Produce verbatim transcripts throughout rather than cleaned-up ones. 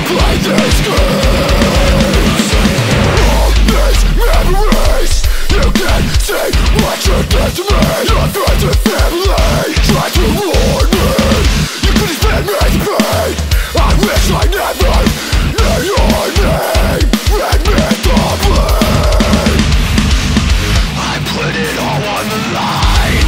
play these games. All these memories, you can see what you did to me. Your friends and family try to warn me. You could have been made to pain. I wish I never knew your name. Red me the blame. I put it all on the line.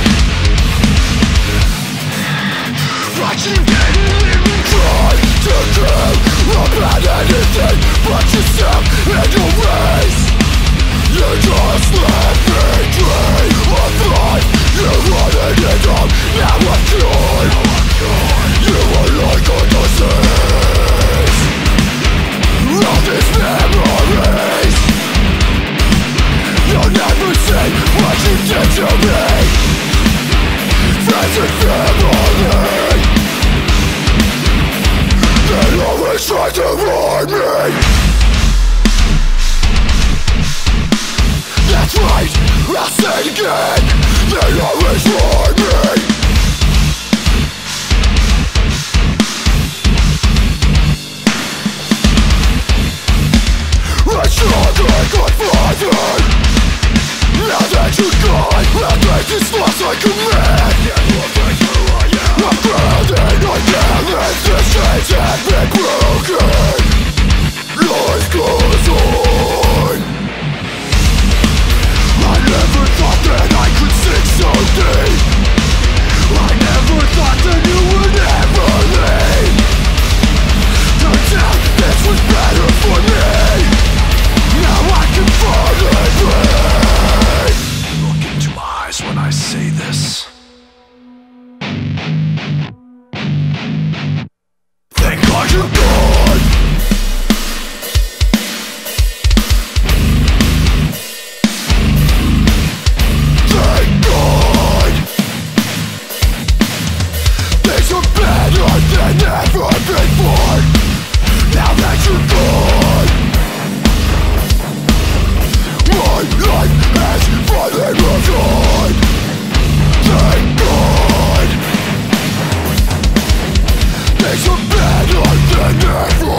Watch you get it. Try to do about anything but yourself and your race. You just let me dream of life. You wanted it all, now I'm cured. You are like a disease. All these memories, you'll never see what you did to me. Friends and family, they always try to warn me. That's right, I'll say it again. They always warn me. I struggle like father. Now that you're gone, I'll make this loss like a man. I'm grounded, I balance, the chains have been broken. Life goes on. I never thought that I could sink so deep. I never thought that you would ever leave. Turns out this was better for me. Now I can finally breathe. Look into my eyes when I say this. Thank God you're gone. Thank God. Things are better than ever before. Now that you're gone, my life has finally moved on. Thank God. Things are better than ever